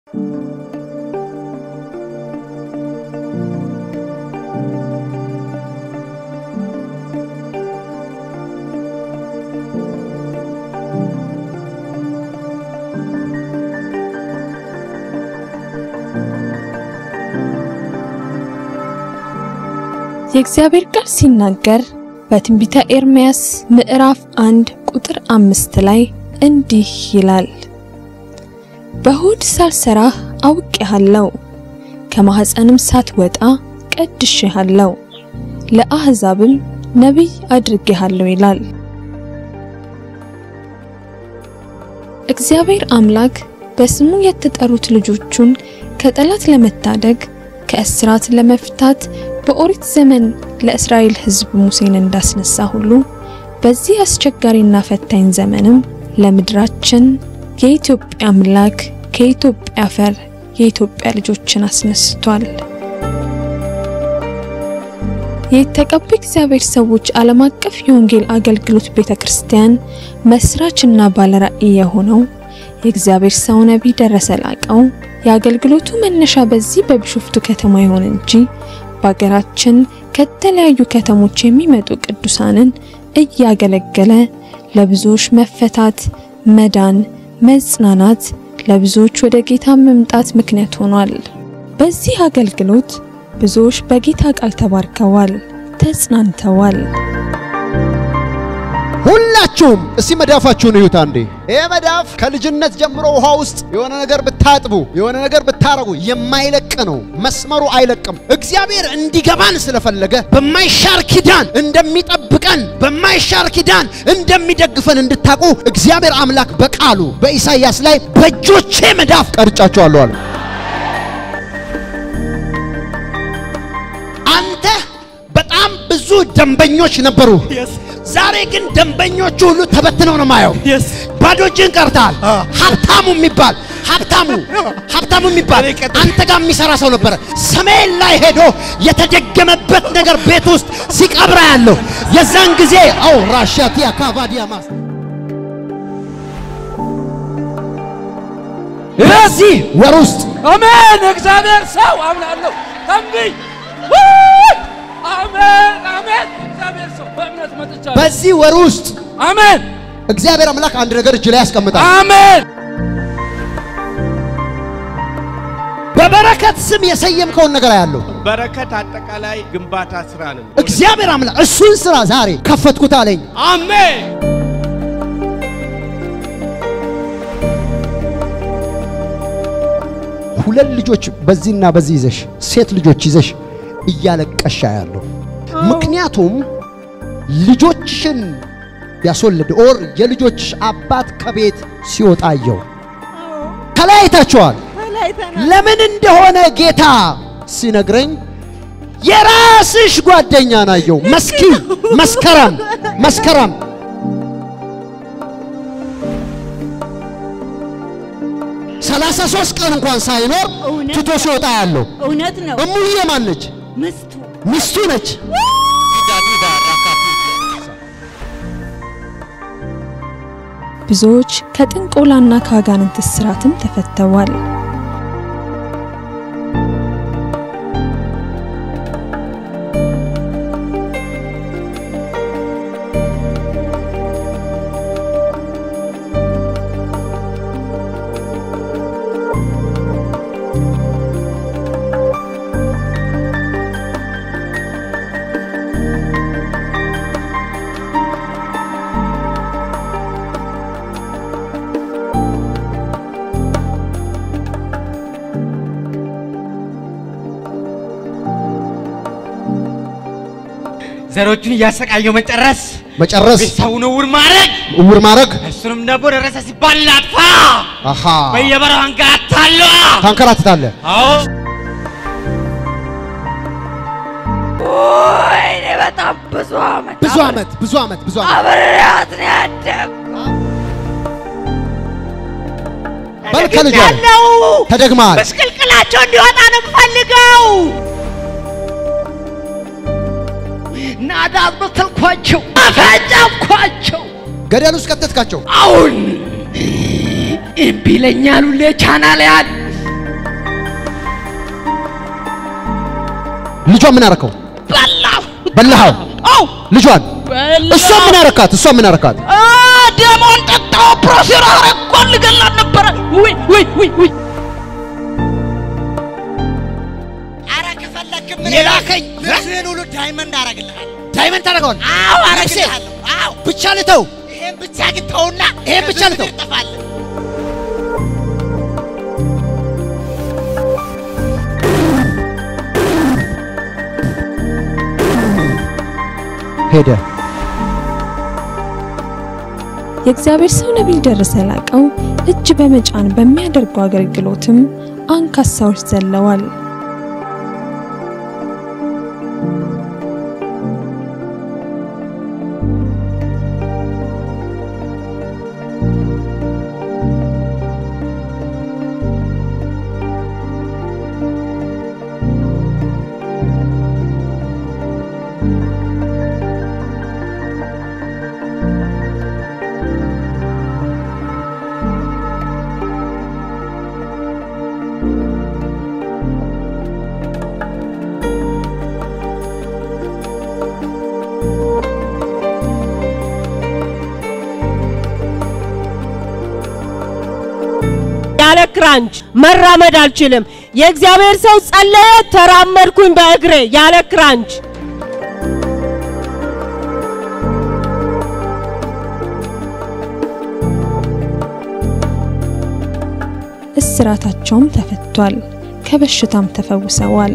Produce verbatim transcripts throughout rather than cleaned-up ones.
የእግዚአብሔር ቃል ሲናገር በትንቢተ ኤርምያስ ምዕራፍ አንድ ቁጥር አምስት ላይ እንዲህ ይላል በሆድ ሳልሰራህ አውቄሃለሁ ከማህፀንም ሳትወጣ ቀድሼሃለሁ ለአሕዛብም ነቢይ አድርጌሃለሁ ይላል እግዚአብሔር አምላክ በስሙ የተጠሩት ልጆቹን ከጠላት ለመታደግ ከእስራት ለመፍታት በኦሪት ዘመን ለእስራኤል ሕዝብ ሙሴን እንዳስነሳ ሁሉ በዚህ አስቸጋሪና ፈታኝ ዘመንም ለምድራችን የኢትዮጵያ አምላክ ከኢትዮጵያ አፈር የኢትዮጵያ ልጆችን አስነስቷል የተቀቡ እግዚአብሔር ሰዎች ዓለም አቀፍ የወንጌል አገልግሎት ቤተክርስቲያን መስራችና ባለራዕይ የሆነው የእግዚአብሔር ሰው ነቢይ ደረሰ ላቀው የአገልግሎቱ መነሻ በዚህ በቢሾፍቱ ከተማ ይሆን እንጂ በአገራችን ከተለያዩ ከተሞች የሚመጡ ቅዱሳንን እያገለገለ ለብዙዎች መፈታት መዳን መጽናናት ለብዙዎች ወደ ጌታ መምጣት ምክንያት ሆኗል በዚህ አገልግሎት ብዙዎች በጌታ ቃል ተባርከዋል ተጽናንተዋል ሁላችሁም እስቲ መዳፋችሁን እዩት አንዴ ይሄ መዳፍ ከልጅነት ጀምሮ ውሃ ውስጥ የሆነ ነገር ብታጥቡ የሆነ ነገር ብታረጉ የማይለቅ ነው መስመሩ አይለቅም እግዚአብሔር እንዲገባን ስለፈለገ በማይሻር ኪዳን እንደሚጠብቀን በማይሻር ኪዳን እንደሚደግፈን እንድታቁ እግዚአብሔር አምላክ በቃሉ በኢሳይያስ ላይ በእጆቼ መዳፍ ቀርጫቸዋለሁ አለ አንተ በጣም ብዙ ደንበኞች ነበሩ ዛሬ ግን ደንበኞቹ ሁሉ ተበትነው ነው ማየው ባዶጅን ቀርታል ሀብታሙ የሚባል ሀብታሙ ሀብታሙ የሚባል አንተ ጋር የሚሰራ ሰው ነበር ሰሜን ላይ ሄዶ የተደገመበት ነገር ቤት ውስጥ ሲቀብራ ያለው የዛን ጊዜ አው ራሻቲያ ካቫዲያማስ እዚህ ወር ውስጥ አሜን እግዚአብሔር ሰው አምናለሁ ተንብይ አሜን አሜን እግዚአብሔር ሰው በእምነት መጥቻለሁ በዚህ ወር ውስጥ አሜን እግዚአብሔር አምላክ አንድ ነገር እጅ ላይ ያስቀምጣል አሜን በበረከት ስም የሰየምከውን ነገር ያለው በረከት አጠቃላይ ግንባታ ስራ ነው እግዚአብሔር አምላክ እሱን ስራ ዛሬ ከፈትኩት አለኝ አሜን ሁለት ልጆች በዚህና በዚህ ይዘሽ ሴት ልጆች ይዘሽ እያለቀሻ ያለው ምክንያቱም ልጆችሽን ያስወልድ ኦር የልጆችሽ አባት ከቤት ሲወጣየው ከላይታቸዋል ለምን እንደሆነ ጌታ ሲነግረኝ የራስሽ ጓደኛ ናየው መስኪ መስከረም መስከረም ሰላሳ ሶስት ቀን እንኳን ሳይኖር ትቶ ሲወጣ ያለው እውነት ነው እሙዬ ማን ነች ሚስቱ ሚስቱ ነች ብዙዎች ከጥንቆላና ከአጋንንት እስራትም ተፈተዋል ዘሮቹን ያሰቃየው መጨረስ መጨረስ ቢሳውኑ ውር ማረግ ውር ማረግ እሱንም ደግሞ ደረሰ ሲባል ላጥፋ አሃ በየበረሃ አንጋታለ ታንከራትታለ አዎ ወይኔ በጣም ብዙ አመት ብዙ አመት ብዙ አመት ብዙ አመት አብሬያት ነው ያደግኩት በልከልጅ ተደግማል መስቀልቅላቸው እንዲወጣ ነው ፈልገው ናዳብ ተልኳቸው አፈጫኳቸው ገደል ውስጥ ከተትካቸው አሁን እምቢለኛሉ ለቻናል ያን ልጇን ምን አረከው? በላው በላው። አው ልጇን እሷ ምን አረካት? እሷ ምን አረካት? አ ደሞን ጠጣው ፕሮፌሰር አረቆል ገላን ነበር ወይ ወይ ወይ ወይ አረከ ፈለክ ምን ይላከኝ ለዚህ ሁሉ ዳይመንድ አረግልሃል ዳይመንድ ታረጋው? አው አረግልሃለሁ አው ብቻ ልተው ይሄን ብቻ ግተውና ይሄን ብቻ ልተው ሄደ። የእግዚአብሔር ሰው ነብይ ደረሰ ላቀው እጅ በመጫን በሚያደርገው አገልግሎትም አንካሳዎች ዘለዋል። ያለ ክራንች መራመድ አልችልም። የእግዚአብሔር ሰው ጸለየ፣ ተራመድኩኝ በእግሬ ያለ ክራንች። እስራታቸውም ተፈቷል፣ ከበሽታም ተፈውሰዋል።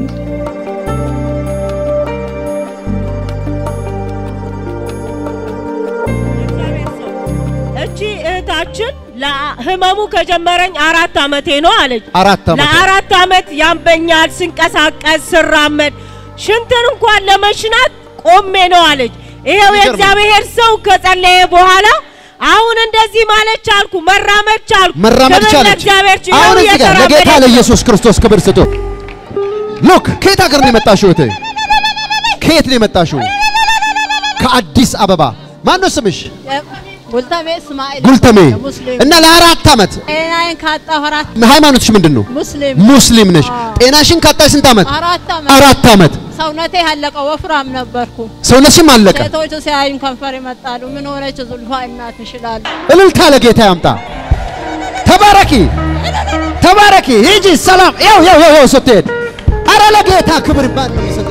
እቺ እህታችን ለህመሙ ከጀመረኝ አራት አመቴ ነው አለች። አራት አመት ለአራት አመት ያምበኛል ስንቀሳቀስ ስራመድ ሽንትን እንኳን ለመሽናት ቆሜ ነው አለች። ይሄው የእግዚአብሔር ሰው ከጸለየ በኋላ አሁን እንደዚህ ማለት ቻልኩ፣ መራመድ ቻልኩ። መራመድ ቻለች። አሁን እዚህ ጋር ለጌታ ለኢየሱስ ክርስቶስ ክብር ስጡ። ሉክ ከየት ሀገር ነው የመጣሽው? እቴ ከየት ነው የመጣሽው? ከአዲስ አበባ። ማን ነው ስምሽ? ጉልተሜ እስማኤል ጉልተሜ። እና ለአራት አመት ጤናዬን ካጣሁ አራት ሃይማኖትሽ ምንድነው? ሙስሊም ሙስሊም ነሽ። ጤናሽን ካጣሽ ስንት አመት? አራት አመት አራት አመት። ሰውነቴ ያለቀ ወፍራም ነበርኩ። ሰውነትሽም አለቀ። ሴቶቹ ሲያዩኝ ከንፈር ይመጣሉ። ምን ሆነች ዙልፋ እናት ይችላል። እልልታ ለጌታ ያምጣ። ተባረኪ ተባረኪ። ሂጂ ሰላም። ያው ያው ያው ስትሄድ አረ ለጌታ ክብር ባል ነው ይሰጥ።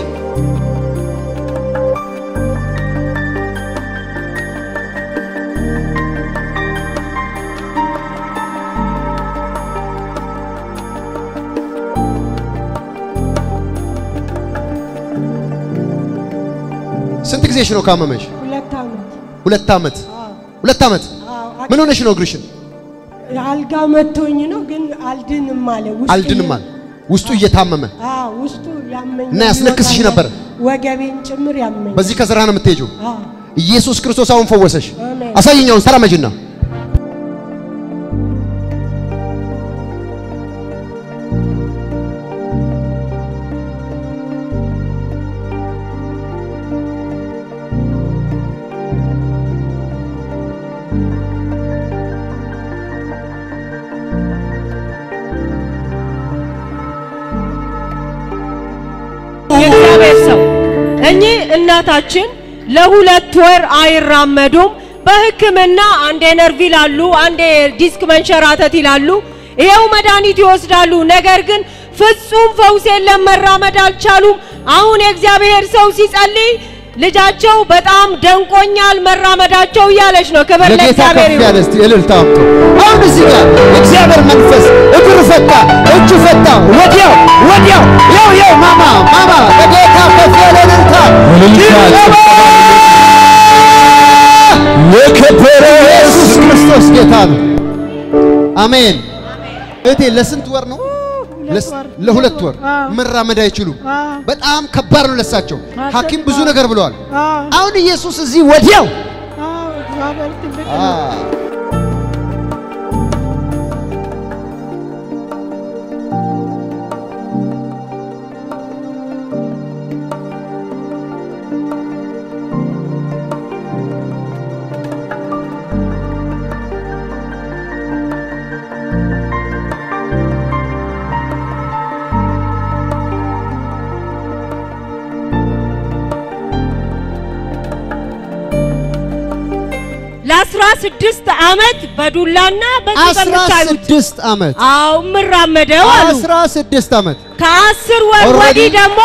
ስንት ጊዜሽ ነው ካመመሽ? ሁለት አመት ሁለት አመት ሁለት አመት። ምን ሆነሽ ነው እግርሽን? አልጋ መቶኝ ነው ግን አልድንም አለ። ውስጡ አልድንም አለ። ውስጡ እየታመመ አዎ ውስጡ ያመኝ እና ያስነክስሽ ነበር። ወገቤን ጭምር ያመኝ። በዚህ ከስራ ነው የምትሄጂው? አዎ ኢየሱስ ክርስቶስ አሁን ፈወሰሽ። አሜን። አሳይኛው ተራመጂና የእግዚአብሔር ሰው እኚህ እናታችን ለሁለት ወር አይራመዱም። በሕክምና አንዴ ነርቭ ይላሉ፣ አንዴ ዲስክ መንሸራተት ይላሉ። ይሄው መድኃኒት ይወስዳሉ። ነገር ግን ፍጹም ፈውስ የለም፣ መራመድ አልቻሉም። አሁን የእግዚአብሔር ሰው ሲጸልይ ልጃቸው በጣም ደንቆኛል መራመዳቸው እያለች ነው። ክብር ለእግዚአብሔር ይሁን። ያለስቲ እልልታ አምጡ። አሁን እዚህ ጋር እግዚአብሔር መንፈስ እግር ፈታ፣ እጅ ፈታ፣ ወዲያው ወዲያው ያው ያው ማማ ማማ ለጌታ ከፍ ያለ እልልታ ለከበረ ኢየሱስ ክርስቶስ ጌታ ነው። አሜን። እቴ ለስንት ወር ነው? ለሁለት ወር መራመድ አይችሉም። በጣም ከባድ ነው ለሳቸው። ሐኪም ብዙ ነገር ብለዋል። አሁን ኢየሱስ እዚህ ወዲያው አዎ እግዚአብሔር ትልቅ ስድስት አመት በዱላና በተቀምጣዩ ስድስት አመት አው ምራመደው አሉ አስራ ስድስት አመት ከአስር ወር ወዲህ ደግሞ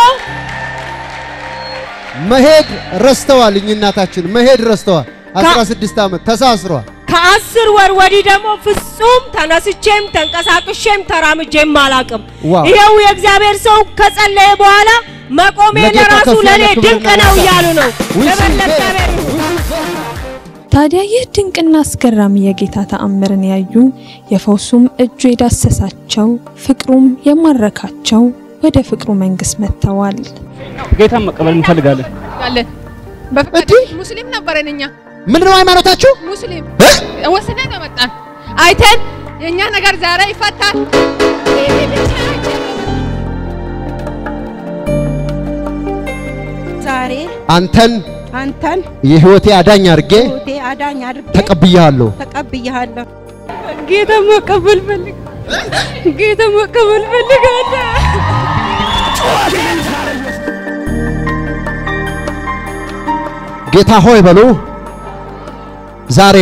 መሄድ ረስተዋል እናታችን መሄድ ረስተዋል አስራ ስድስት አመት ተሳስሯል ከአስር ወር ወዲህ ደግሞ ፍጹም ተነስቼም ተንቀሳቅሼም ተራምጄም አላቅም ይሄው የእግዚአብሔር ሰው ከጸለየ በኋላ መቆሜ ለራሱ ለኔ ድንቅ ነው ያሉ ነው ለበለከበሩ ታዲያ ይህ ድንቅና አስገራሚ የጌታ ተአምርን ያዩ የፈውሱም እጁ የዳሰሳቸው ፍቅሩም የማረካቸው ወደ ፍቅሩ መንግስት መተዋል ጌታን መቀበል እንፈልጋለን አለን በፍቅር ሙስሊም ነበርንኛ ምንድነው ሃይማኖታችሁ ሙስሊም ወሰነን መጣን አይተን የኛ ነገር ዛሬ ይፈታል ዛሬ አንተን አንተን የህይወቴ አዳኝ አርጌ ህይወቴ አዳኝ አርጌ ተቀብያለሁ ተቀብያለሁ ጌታ መቀበል ፈልግ ጌታ መቀበል ፈልጋለሁ ጌታ ሆይ በሉ ዛሬ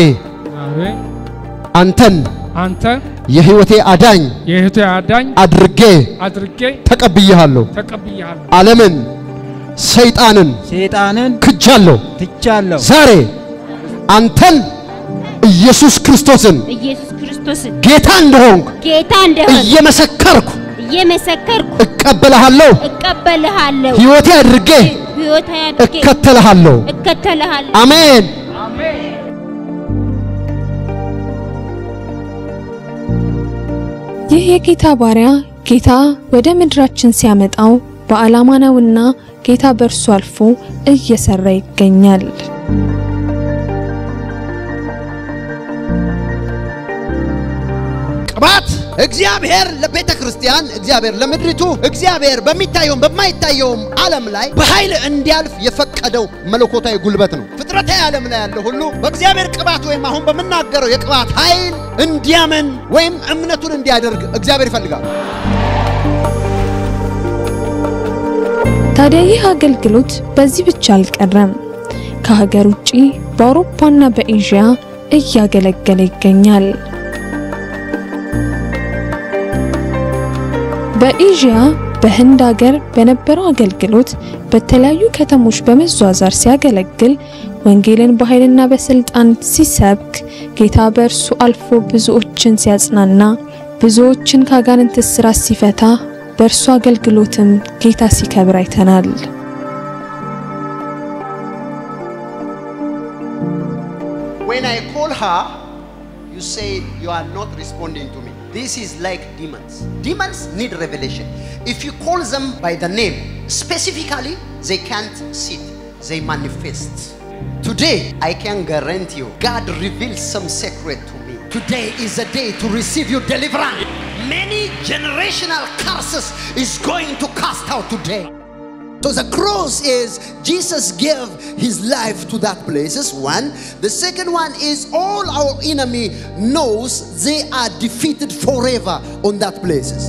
አንተን አንተ የህይወቴ አዳኝ የህይወቴ አዳኝ አድርጌ አድርጌ ተቀብያለሁ ተቀብያለሁ ዓለምን ሰይጣንን ሰይጣንን ክጃለሁ ትቻለሁ ዛሬ አንተን ኢየሱስ ክርስቶስን ኢየሱስ ክርስቶስን ጌታ እንደሆንኩ ጌታ እንደሆንኩ እየመሰከርኩ እየመሰከርኩ እቀበልሃለሁ እቀበልሃለሁ ህይወቴ አድርጌ ህይወቴ አድርጌ እከተልሃለሁ እከተልሃለሁ አሜን አሜን ይህ የጌታ ባሪያ ጌታ ወደ ምድራችን ሲያመጣው በዓላማ ነውና ጌታ በእርሱ አልፎ እየሰራ ይገኛል ቅባት እግዚአብሔር ለቤተ ክርስቲያን እግዚአብሔር ለምድሪቱ እግዚአብሔር በሚታየው በማይታየው ዓለም ላይ በኃይል እንዲያልፍ የፈቀደው መለኮታዊ ጉልበት ነው ፍጥረታዊ ዓለም ላይ ያለው ሁሉ በእግዚአብሔር ቅባት ወይም አሁን በመናገረው የቅባት ኃይል እንዲያመን ወይም እምነቱን እንዲያደርግ እግዚአብሔር ይፈልጋል ታዲያ ይህ አገልግሎት በዚህ ብቻ አልቀረም ከሀገር ውጪ በአውሮፓና በኤዥያ እያገለገለ ይገኛል በኤዥያ በህንድ ሀገር በነበረው አገልግሎት በተለያዩ ከተሞች በመዟዟር ሲያገለግል ወንጌልን በኃይልና በስልጣን ሲሰብክ ጌታ በእርሱ አልፎ ብዙዎችን ሲያጽናና ብዙዎችን ከአጋንንት እስራት ሲፈታ በእርሱ አገልግሎትም ጌታ ሲከብር አይተናል When I call her you say you are not responding to me this is like demons demons need revelation if you call them by the name specifically they can't sit they manifest today I can guarantee you God reveals some secret to me today is a day to receive your deliverance many generational curses is going to cast out today so the cross is Jesus gave his life to that places one the second one is all our enemy knows they are defeated forever on that places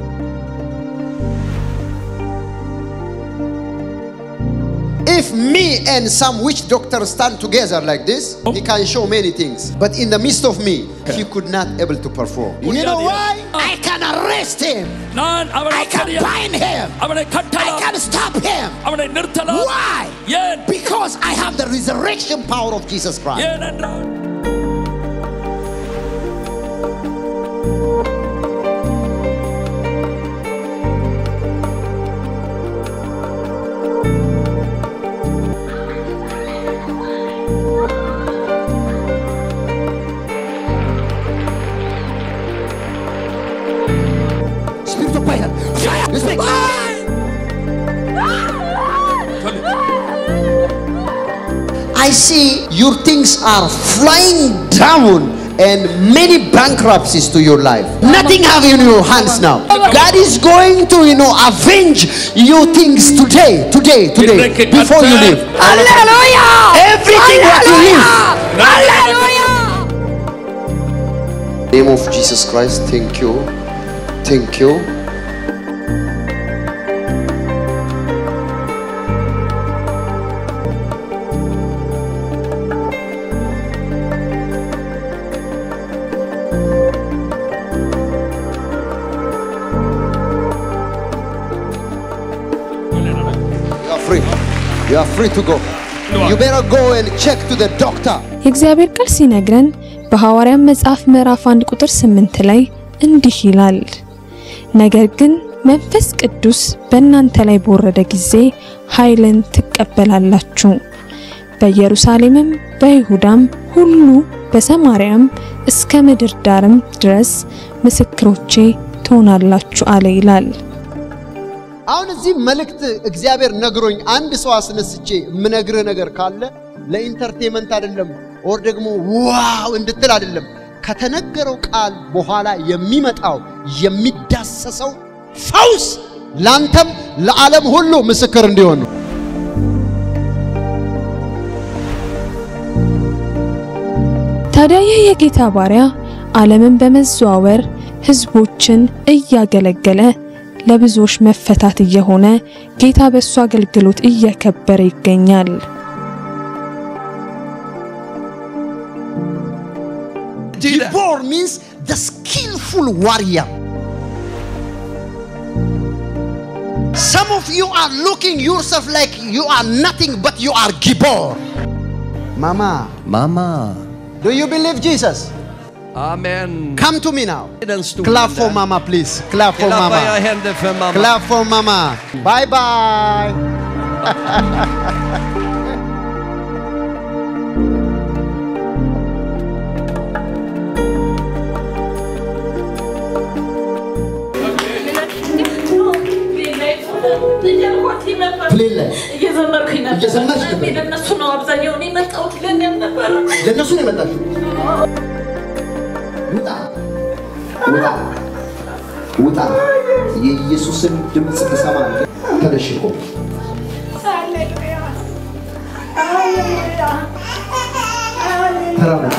if me and some witch doctors stand together like this he can show many things but in the midst of me he could not able to perform you know why I can arrest him I can bind him I can stop him why because I have the resurrection power of Jesus Christ I see your things are flying down and many bankruptcies to your life. Nothing have in your hands now. God is going to, you know, avenge your things today, today, today, before you leave. Hallelujah! Everything that you leave. Hallelujah! In the name of Jesus Christ, thank you. Thank you. You are free to go. You better go and check to the doctor. የእግዚአብሔር ቃል ሲነግረን በሐዋርያት መጽሐፍ ምዕራፍ አንድ ቁጥር ስምንት ላይ እንዲህ ይላል ነገር ግን መንፈስ ቅዱስ በእናንተ ላይ በወረደ ጊዜ ኃይልን ትቀበላላችሁ በኢየሩሳሌምም በይሁዳም ሁሉ በሰማርያም እስከ ምድር ዳርም ድረስ ምስክሮቼ ትሆናላችሁ አለ ይላል አሁን እዚህ መልእክት እግዚአብሔር ነግሮኝ አንድ ሰው አስነስቼ ምነግር ነገር ካለ ለኢንተርቴይንመንት አይደለም ኦር ደግሞ ዋው እንድትል አይደለም ከተነገረው ቃል በኋላ የሚመጣው የሚዳሰሰው ፈውስ ላንተም ለዓለም ሁሉ ምስክር እንዲሆን ነው ታዲያ የጌታ ባሪያ ዓለምን በመዘዋወር ህዝቦችን እያገለገለ ለብዙዎች መፈታት እየሆነ ጌታ በሱ አገልግሎት እየከበረ ይገኛል Gibor means the skillful warrior. Some of you are looking yourself like you are nothing but you are Gibor. Mama, Mama. do you believe Jesus? Amen. Come to me now. Clap for Mama, please. Clap for Mama. Clap for Mama. Bye bye. እየዘመርኩኝ ነበር ለነሱ ነው አብዛኛው ነው የመጣሁት ለኔም ነበር ለነሱ ነው የመጣሁት ውጣ ውጣ ውጣ የኢየሱስን ድምጽ ተሰማ ተደሽቆ ሃሌሉያ ሃሌሉያ ተራመዱ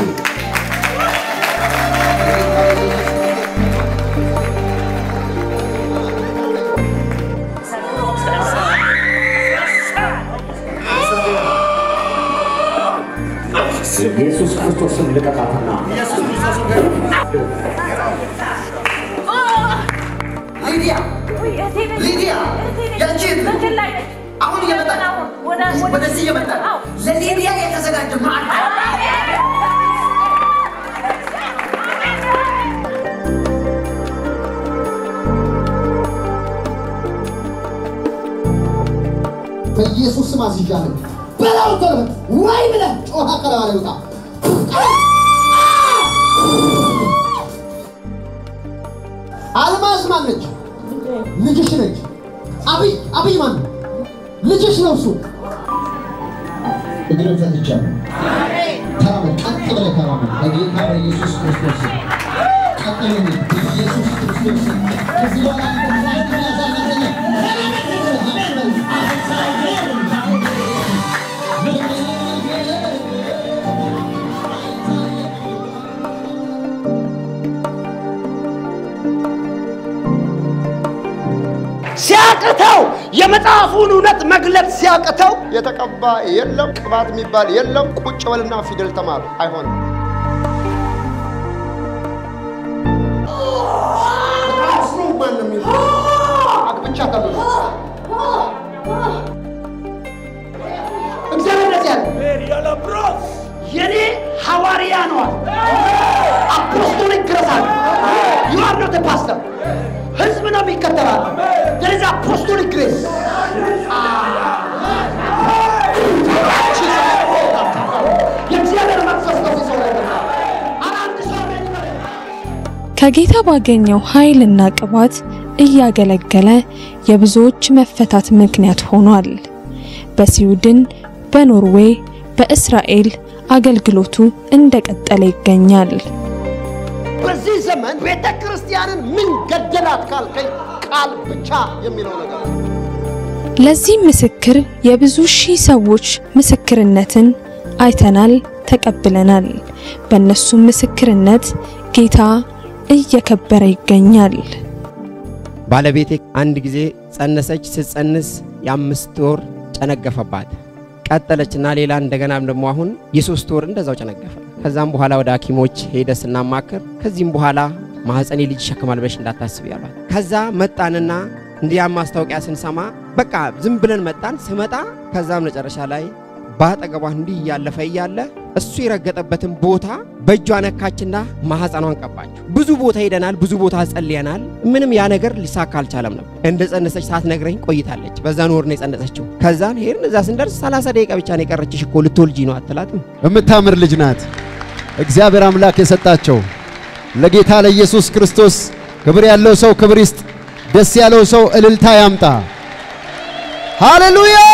ኢየሱስ ክርስቶስን ልቀቃትና ሊዲያ ሊዲያ ያቺ አሁን እየመጣች ወደዚህ እየመጣች ለሊዲያ የተዘጋጀ ማዕድ በኢየሱስ ስም አዝዣለሁ በላው ተረት ወይ ብለ ጮሃ ከላላ ይውጣ አልማዝ ማነች ልጅሽ ነች አብይ አብይ ማን ልጅሽ ነው እሱ እግሬን ፈትቻለሁ ተራመድ ቀጥ ብለህ ተራመድ በጌታ በኢየሱስ ክርስቶስ ቀጥ ብለህ በኢየሱስ ክርስቶስ ከዚህ በኋላ ሲያቀተው የመጽሐፉን እውነት መግለጽ ሲያቀተው የተቀባ የለም ቅባት የሚባል የለም ቁጭ በልና ፊደል ተማር አይሆንም አስሩ ማንም አግብቻ ተብሎ እግዚአብሔር እንደዚህ ያለ የኔ ሐዋርያ ነው አፖስቶሊክ ግሬስ አለ you are not a pastor ህዝብ ነው የሚከተላል there is apostolic grace የእግዚአብሔር መንፈስ ነው ሲሰራ አራንድ ሰው ከጌታ ባገኘው ኃይልና ቅባት እያገለገለ የብዙዎች መፈታት ምክንያት ሆኗል በስዊድን በኖርዌይ በእስራኤል አገልግሎቱ እንደቀጠለ ይገኛል በዚህ ዘመን ቤተክርስቲያንን ምን ገደላት ካልከኝ ቃል ብቻ የሚለው ነገር ለዚህ ምስክር የብዙ ሺህ ሰዎች ምስክርነትን አይተናል ተቀብለናል በእነሱ ምስክርነት ጌታ እየከበረ ይገኛል ባለቤቴ አንድ ጊዜ ጸነሰች ስትጸንስ የአምስት ወር ጨነገፈባት ቀጠለችና ሌላ እንደገናም ደግሞ አሁን የሶስት ወር እንደዛው ጨነገፈ ከዛም በኋላ ወደ ሐኪሞች ሄደስና ማከር ከዚህም በኋላ ማህፀኔ ልጅ ሸክማል በሽ እንዳታስብ ያሏት ከዛ መጣንና እንዲያ ማስታወቂያ ስንሰማ በቃ ዝም ብለን መጣን ስመጣ ከዛም መጨረሻ ላይ ባጠገቧ እንዲህ ያለፈ ያለ እሱ ይረገጠበትን ቦታ በእጇ ነካችና ማህፀኗን ቀባች ብዙ ቦታ ሄደናል ብዙ ቦታ ጸልየናል ምንም ያ ነገር ሊሳካ አልቻለም ነበር እንደ ጸነሰች ሳትነግረኝ ቆይታለች በዛን ወር ነው የጸነሰችው ከዛን ሄርን እዛ ስንደርስ ሰላሳ ደቂቃ ብቻ ነው የቀረችሽ እኮ ልትወልጂ ነው አትላትም እምታምር ልጅ ናት እግዚአብሔር አምላክ የሰጣቸው ለጌታ ለኢየሱስ ክርስቶስ ክብር ያለው ሰው ክብር ይስጥ ደስ ያለው ሰው እልልታ ያምጣ ሃሌሉያ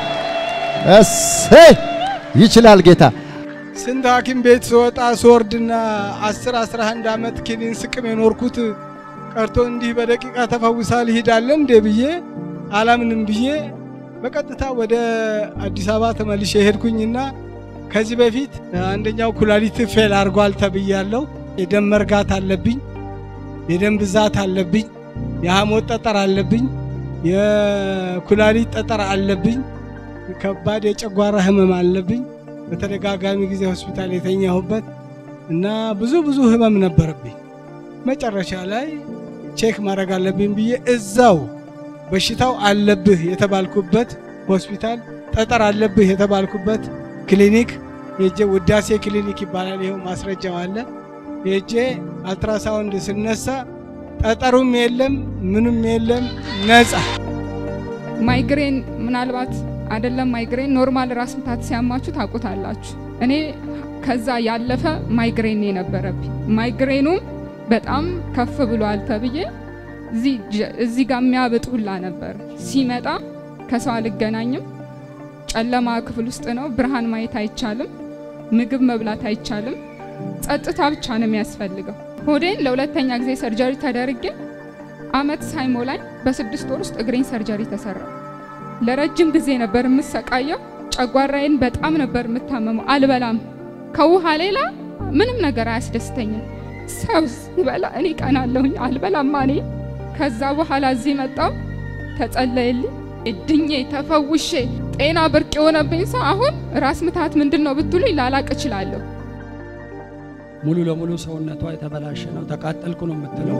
እሰይ ይችላል ጌታ ስንት ሐኪም ቤት ስወጣ ስወርድና አስር አስራ አንድ አመት ኪኒን ስቅም የኖርኩት ቀርቶ እንዲህ በደቂቃ ተፈውሳል ይሄዳል እንደ ብዬ አላምንም ብዬ በቀጥታ ወደ አዲስ አበባ ተመልሼ ሄድኩኝና ከዚህ በፊት አንደኛው ኩላሊት ፌል አርጓል ተብያለሁ የደም መርጋት አለብኝ የደም ብዛት አለብኝ የሐሞት ጠጠር አለብኝ የኩላሊት ጠጠር አለብኝ ከባድ የጨጓራ ህመም አለብኝ በተደጋጋሚ ጊዜ ሆስፒታል የተኛሁበት እና ብዙ ብዙ ህመም ነበርብኝ መጨረሻ ላይ ቼክ ማድረግ አለብኝ ብዬ እዛው በሽታው አለብህ የተባልኩበት ሆስፒታል ጠጠር አለብህ የተባልኩበት ክሊኒክ የጄ ውዳሴ ክሊኒክ ይባላል ይሄው ማስረጃው አለ የጄ አልትራሳውንድ ስነሳ ጠጠሩም የለም ምንም የለም ነፃ ማይግሬን ምናልባት አይደለም ማይግሬን ኖርማል ራስ ምታት ሲያማችሁ ታውቁታላችሁ እኔ ከዛ ያለፈ ማይግሬን ነበረብኝ ማይግሬኑ በጣም ከፍ ብሏል ተብዬ እዚ እዚ ጋር የሚያብጥ ሁላ ነበር ሲመጣ ከሰው አልገናኝም ጨለማ ክፍል ውስጥ ነው ብርሃን ማየት አይቻልም ምግብ መብላት አይቻልም ጸጥታ ብቻ ነው የሚያስፈልገው ሆዴን ለሁለተኛ ጊዜ ሰርጀሪ ተደርጌ አመት ሳይሞላኝ በስድስት ወር ውስጥ እግሬን ሰርጀሪ ተሰራ ለረጅም ጊዜ ነበር የምሰቃየው ጨጓራዬን በጣም ነበር የምታመመው አልበላም ከውሃ ሌላ ምንም ነገር አያስደስተኝም ሰውስ ይበላ እኔ ቀናለሁኝ አልበላም ማኔ ከዛ በኋላ እዚህ መጣው ተጸለየልኝ እድኜ ተፈውሼ ጤና ብርቅ የሆነብኝ ሰው አሁን ራስ ምታት ምንድነው ብትሉኝ ላላቅ እችላለሁ ሙሉ ለሙሉ ሰውነቷ የተበላሸ ነው ተቃጠልኩ ነው የምትለው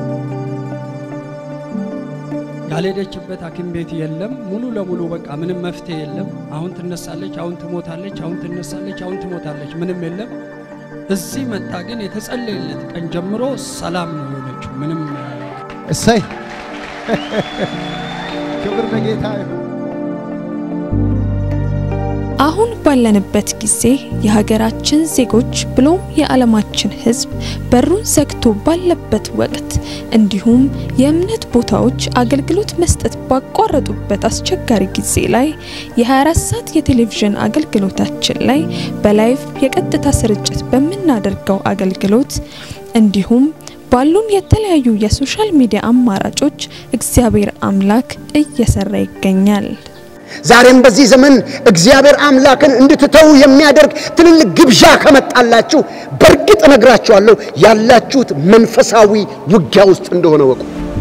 ያለደችበት ሐኪም ቤት የለም ሙሉ ለሙሉ በቃ ምንም መፍትሄ የለም አሁን ትነሳለች አሁን ትሞታለች አሁን ትነሳለች አሁን ትሞታለች ምንም የለም እዚህ መጣ ግን የተጸለየለት ቀን ጀምሮ ሰላም ነው የሆነችው ምንም እሰይ ክብር ለጌታ ይሁን አሁን ባለንበት ጊዜ የሀገራችን ዜጎች ብሎ የዓለማችን ሕዝብ በሩን ዘግቶ ባለበት ወቅት እንዲሁም የእምነት ቦታዎች አገልግሎት መስጠት ባቋረጡበት አስቸጋሪ ጊዜ ላይ የ24 ሰዓት የቴሌቪዥን አገልግሎታችን ላይ በላይቭ የቀጥታ ስርጭት በመናደርገው አገልግሎት እንዲሁም ባሉን የተለያዩ የሶሻል ሚዲያ አማራጮች እግዚአብሔር አምላክ እየሰራ ይገኛል ዛሬም በዚህ ዘመን እግዚአብሔር አምላክን እንድትተው የሚያደርግ ትልልቅ ግብዣ ከመጣላችሁ በርግጥ ነግራችኋለሁ ያላችሁት መንፈሳዊ ውጊያ ውስጥ እንደሆነ ወቁ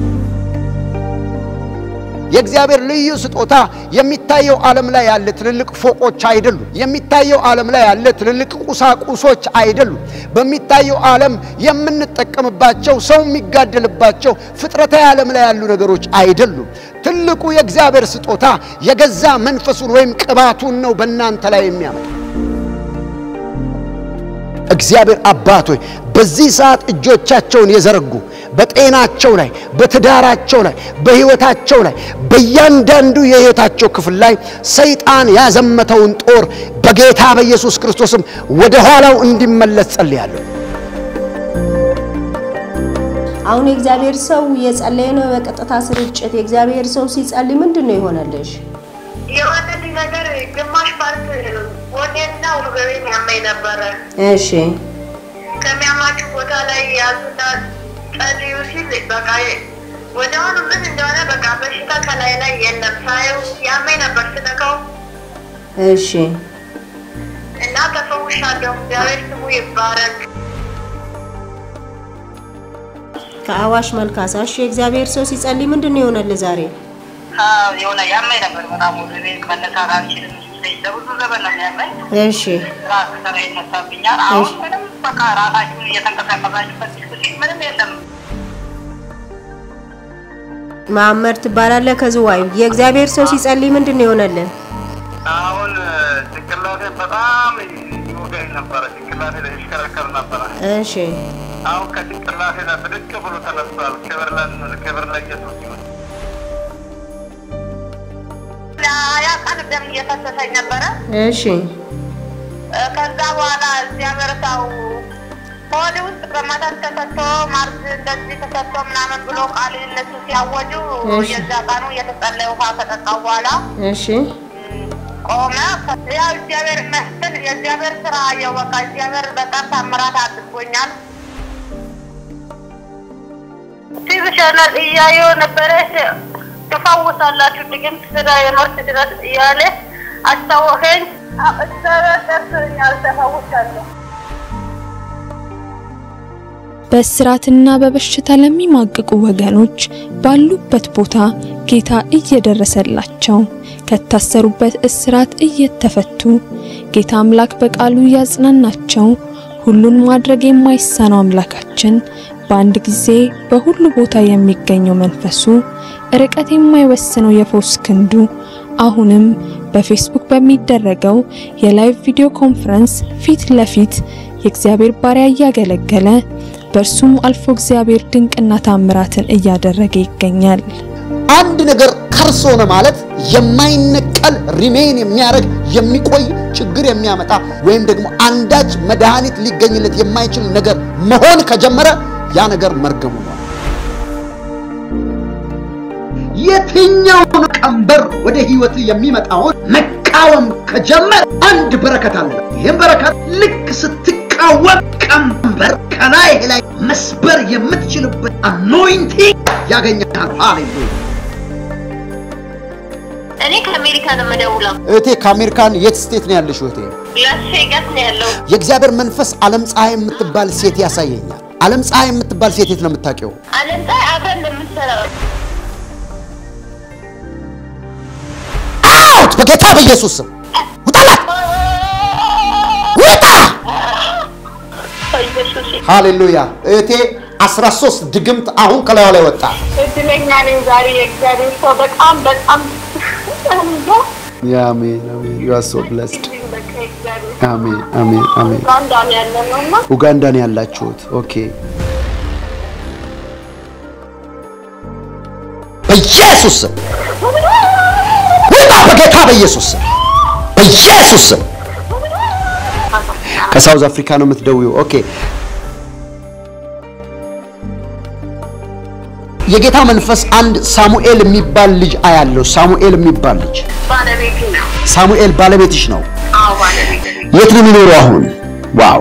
የእግዚአብሔር ልዩ ስጦታ የሚታየው ዓለም ላይ ያለ ትልልቅ ፎቆች አይደሉም የሚታየው ዓለም ላይ ያለ ትልልቅ ቁሳቁሶች አይደሉም በሚታየው ዓለም የምንጠቀምባቸው ሰው የሚጋደልባቸው ፍጥረታዊ ዓለም ላይ ያሉ ነገሮች አይደሉም ትልቁ የእግዚአብሔር ስጦታ የገዛ መንፈሱን ወይም ቅባቱን ነው በእናንተ ላይ የሚያመጣው እግዚአብሔር አባት ሆይ በዚህ ሰዓት እጆቻቸውን የዘረጉ በጤናቸው ላይ በትዳራቸው ላይ በህይወታቸው ላይ በእያንዳንዱ የህይወታቸው ክፍል ላይ ሰይጣን ያዘመተውን ጦር በጌታ በኢየሱስ ክርስቶስም ወደ ኋላው እንዲመለስ ጸልያለሁ አሁን የእግዚአብሔር ሰው የጸለየ ነው በቀጥታ ስርጭት የእግዚአብሔር ሰው ሲጸልይ ምንድነው ይሆነልሽ የወደድ ነገር ግማሽ ፓርት ወዴና ወገቤን ያመኝ ነበር እሺ ከሚያማችሁ ቦታ ላይ ያዙና ጸልዩ ሲል በቃ ወዲያውኑ ምን እንደሆነ በቃ በሽታ ከላይ ላይ የለም ሳይው ያመኝ ነበር ስለከው እሺ እና ተፈውሻለሁ እግዚአብሔር ስሙ ይባረክ ከአዋሽ መልካሳሽ የእግዚአብሔር ሰው ሲጸልይ ምንድነው ይሆነልህ ዛሬ አዎ የሆነ ያመኝ ነበር በጣም ወገቤን መነሳት አልችልም ለብዙ ዘመን ነው ያመኝ እሺ ራስ ሰራይ ተሳብኛል አሁን ምንም በቃ ራሳችሁን እየተንቀሳቀሳችሁ ፈትሽ ምንም የለም ማመር ትባላለህ ከዝዋይ የእግዚአብሔር ሰው ሲጸልይ ምንድነው የሆነልህ? አሁን ጭንቅላቴ በጣም ይወጋኝ ነበር ጭንቅላቴ ላይ ይሽከረከር ነበር እሺ አሁን ከጭንቅላቴ ላይ ብድቅ ብሎ ተነስቷል ክብር ለክብር ለኢየሱስ ይሁን ያ ቀን ደም እየፈሰሰኝ ነበረ እሺ ከዛ በኋላ እግዚአብሔር ሰው ሆዴ ውስጥ በመተት ተሰጥቶ ማርስ እንደዚህ ተሰጥቶ ምናምን ብሎ ቃል እነሱ ሲያወጁ የዛ ቀኑ የተጸለየ ውሃ ከጠጣው በኋላ እሺ ቆመ ያ እግዚአብሔር መስጠት የእግዚአብሔር ስራ ያወቃ እግዚአብሔር በጣም ታምራት አድርጎኛል ሲብሻናል እያየው ነበረ ተፋውሳላችሁ ድግም ስራ የማርስ ድረስ እያለ አስተዋኸኝ በስራትና በበሽታ ለሚማቅቁ ወገኖች ባሉበት ቦታ ጌታ እየደረሰላቸው ከታሰሩበት እስራት እየተፈቱ ጌታ አምላክ በቃሉ ያጽናናቸው ሁሉን ማድረግ የማይሳነው አምላካችን በአንድ ጊዜ በሁሉ ቦታ የሚገኘው መንፈሱ ርቀት የማይወስነው የፈውስ ክንዱ አሁንም በፌስቡክ በሚደረገው የላይቭ ቪዲዮ ኮንፈረንስ ፊት ለፊት የእግዚአብሔር ባሪያ ያገለገለ በርሱም አልፎ እግዚአብሔር ድንቅና ታምራትን እያደረገ ይገኛል። አንድ ነገር ከርሶነ ማለት የማይነቀል ሪሜን የሚያረግ የሚቆይ ችግር የሚያመጣ ወይም ደግሞ አንዳች መድኃኒት ሊገኝለት የማይችል ነገር መሆን ከጀመረ ያ ነገር መርገሙ ነው። የትኛውን ቀንበር ወደ ህይወት የሚመጣውን መቃወም ከጀመረ አንድ በረከት አለ። ይሄን በረከት ልክ ስትቃወም ቀንበር ከላይ ላይ መስበር የምትችልበት አኖይንቲንግ ያገኛል። ሃሌሉያ። እኔ ከአሜሪካ ነው መደውለው። እቴ ከአሜሪካን የት ስቴት ነው ያለሽው? እቴ ላስ ቬጋስ ነው ያለው። የእግዚአብሔር መንፈስ ዓለም ፀሐይ የምትባል ሴት ያሳየኛል። ዓለም ፀሐይ የምትባል ሴት የት ነው የምታውቂው? ዓለም ፀሐይ አብረን እንደምትሰራው አውት በጌታ በኢየሱስ ስም ውጣላ ውጣ። ሃሌሉያ። እቴ አስራ ሶስት ድግምት አሁን ከላዩ ላይ ወጣ። እድለኛ ነኝ ዛሬ የእግዚአብሔር ሰው በጣም በጣም አሜን አሜን። you are so blessed። አሜን አሜን አሜን። ኡጋንዳ ነው ያለነውና ኡጋንዳ ነው ያላችሁት? ኦኬ። በኢየሱስ ስም ውጣ በጌታ በኢየሱስ ስም በኢየሱስ ስም። ከሳውዝ አፍሪካ ነው የምትደውዩ? ኦኬ። የጌታ መንፈስ አንድ ሳሙኤል የሚባል ልጅ አያለው። ሳሙኤል የሚባል ልጅ ባለቤቴ ነው። ሳሙኤል ባለቤትሽ ነው? አዎ ባለቤቴ። የት ነው የሚኖረው አሁን? ዋው።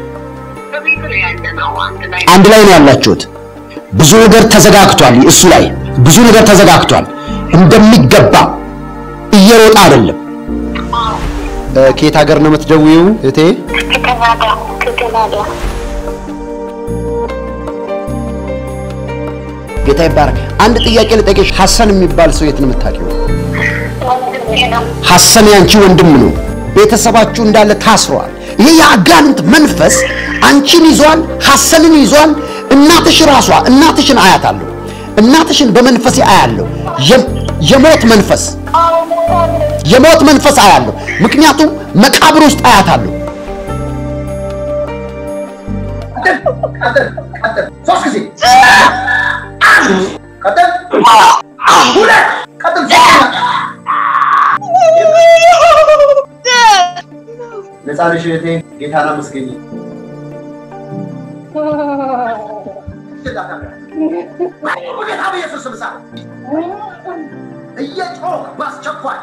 አንድ ላይ ነው ያላችሁት? ብዙ ነገር ተዘጋግቷል። እሱ ላይ ብዙ ነገር ተዘጋግቷል። እንደሚገባ እየሮጣ አይደለም። ከየት ሀገር ነው የምትደውዩ እቴ? ከካናዳ ከካናዳ። ጌታ ይባረክ። አንድ ጥያቄ ልጠይቅሽ። ሐሰን የሚባል ሰው የት ነው የምታውቂው? ሐሰን ያንቺ ወንድም ነው። ቤተሰባችሁ እንዳለ ታስሯል። ይሄ የአጋንንት መንፈስ አንቺን ይዟል፣ ሐሰንን ይዟል። እናትሽ ራሷ እናትሽን አያታለሁ። እናትሽን በመንፈስ አያለሁ። የሞት መንፈስ የሞት መንፈስ አያለሁ። ምክንያቱም መቃብር ውስጥ አያታለሁ። ሶስት ጊዜ ቀጥል ሁለት ቀጥል ነፃነሽ እህቴ ጌታን አመስግኝ። ጌታ በኢየሱስ ስም ሳ እየጮህ ባስቸኳይ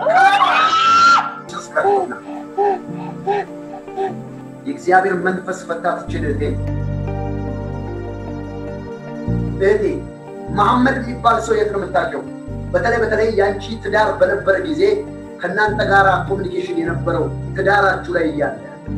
የእግዚአብሔር መንፈስ ፈታት ይችል እህቴ እህቴ መሐመድ የሚባል ሰው የት ነው የምታውቂው? በተለይ በተለይ ያንቺ ትዳር በነበረ ጊዜ ከናንተ ጋር ኮሙኒኬሽን የነበረው ትዳራችሁ ላይ እያለ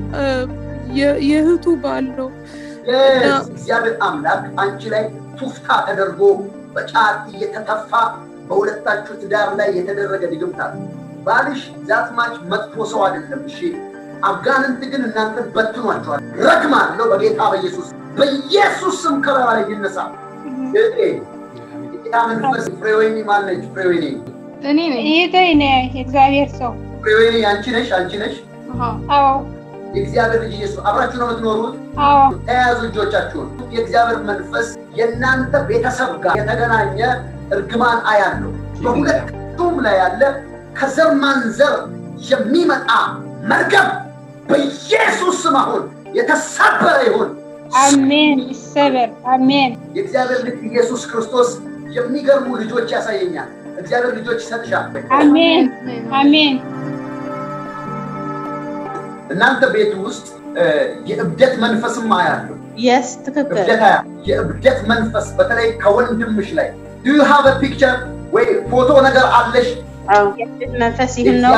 የእህቱ ባል ነው። እግዚአብሔር አምላክ አንቺ ላይ ቱፍታ ተደርጎ በጫት እየተተፋ በሁለታችሁ ትዳር ላይ የተደረገ ድግምት አለ። ባልሽ ዛትማች መጥፎ ሰው አይደለም። እሺ አጋንንት ግን እናንተን በትኗቸዋል። ረግማለሁ በጌታ በኢየሱስ በኢየሱስ ስም ከበላይ ይነሳ። እቴ ጌታ መንፈስ ፍሬወይኒ ማለች ፍሬወይኒ እኔ ነኝ ይሄ ነኝ እግዚአብሔር ሰው ፍሬወይኒ አንቺ ነሽ አንቺ ነሽ አዎ እግዚአብሔር ልጅ ኢየሱስ አብራችሁ ነው የምትኖሩት አዎ ተያዙ እጆቻችሁን የእግዚአብሔር መንፈስ የናንተ ቤተሰብ ጋር የተገናኘ እርግማን አያለው በሁለቱም ላይ ያለ ከዘር ማንዘር የሚመጣ መርገም በኢየሱስ ስም አሁን የተሰበረ ይሁን አሜን ይሰበር አሜን የእግዚአብሔር ልጅ ኢየሱስ ክርስቶስ የሚገርሙ ልጆች ያሳየኛል እግዚአብሔር ልጆች ይሰጥሻል አሜን አሜን እናንተ ቤት ውስጥ የእብደት መንፈስም አያለው yes ትክክል እብደት የእብደት መንፈስ በተለይ ከወንድምሽ ላይ do you have a picture ወይ ፎቶ ነገር አለሽ አው የእብደት መንፈስ ይሁን ነው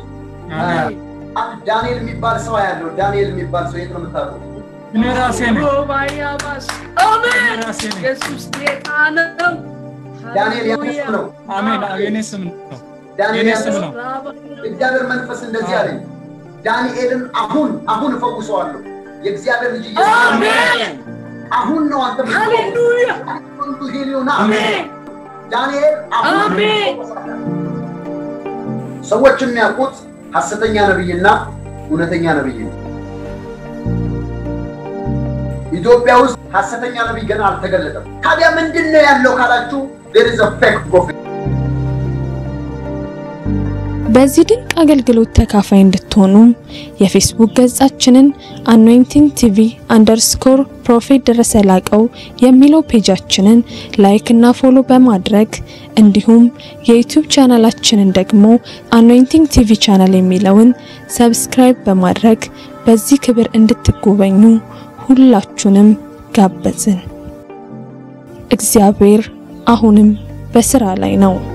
ዳንኤል የሚባል ሰው ያለው ዳንኤል የሚባል ሰው የት ነው የምታውቁት እኔ ራሴ ነኝ ኦባያባስ አሜን ኢየሱስ ጌታ ነው ዳንኤል ያንስ ነው አሜን የኔ ስም ነው ዳንኤል ስም ነው እግዚአብሔር መንፈስ እንደዚህ አለኝ ዳንኤልን አሁን አሁን ፈውሰዋለሁ የእግዚአብሔር ልጅ ኢየሱስ አሜን አሁን ነው አንተ ሃሌሉያ አንቱ ሄሊዮና አሜን ዳንኤል አሜን ሰዎች የሚያውቁት ሐሰተኛ ነብይና እውነተኛ ነብይ ነው ኢትዮጵያ ውስጥ ሐሰተኛ ነብይ ገና አልተገለጠም ታዲያ ምንድነው ያለው ካላችሁ there is a fake prophet በዚህ ድንቅ አገልግሎት ተካፋይ እንድትሆኑ የፌስቡክ ገጻችንን anointing tv underscore prophet ደረሰ ላቀው የሚለው ፔጃችንን ላይክ እና ፎሎ በማድረግ እንዲሁም የዩቲዩብ ቻናላችንን ደግሞ anointing tv ቻናል የሚለውን ሰብስክራይብ በማድረግ በዚህ ክብር እንድትጎበኙ ሁላችሁንም ጋበዝን እግዚአብሔር አሁንም በስራ ላይ ነው